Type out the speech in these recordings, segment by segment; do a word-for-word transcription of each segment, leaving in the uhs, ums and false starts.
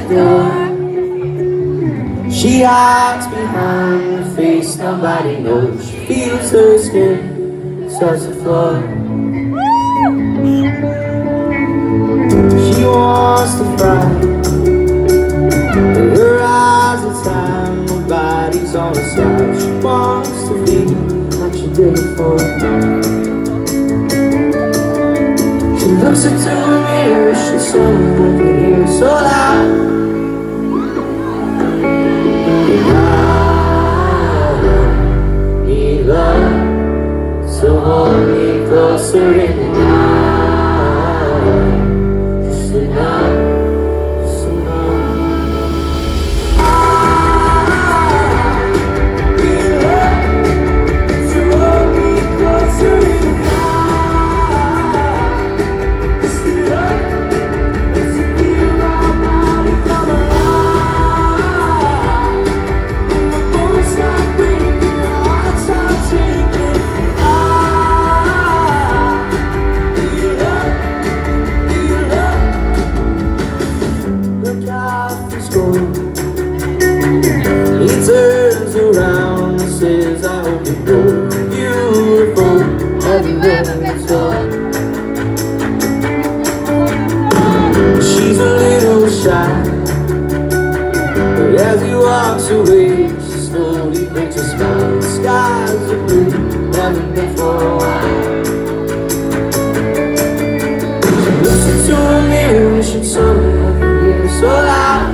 door. She hides behind her face, nobody knows. She feels her skin touch the floor. She wants to fly, her eyes are tired, her body's on the side. She wants to be like she did before. She looks into the mirror, she's someone who can hear so loud. So hold me closer in the night, just enough, just enough. I need love, so hold me closer in the night, just enough, just to feel my body come alive. When the bones start breaking, our hearts start shaking. He turns around and says, I hope you know beautiful, have you ever been told? She's a little shy, but as he walks away, she slowly breaks a smile. The skies are blue, haven't been for a while. She looks into a mirror, wishing someone could hear so loud.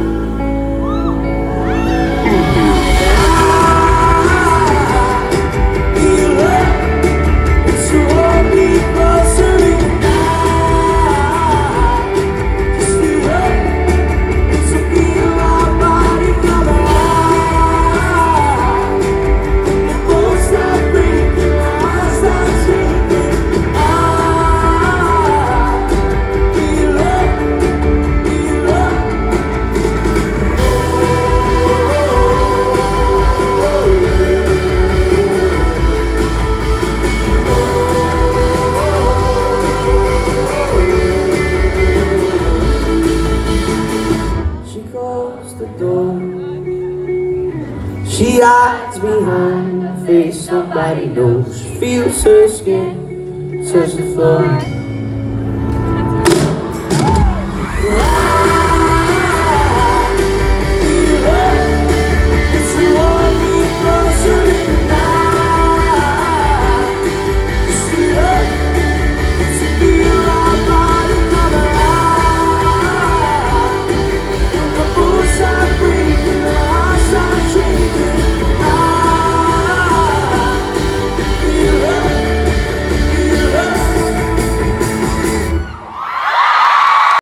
She hides behind her face, nobody knows. She feels her skin touch the floor.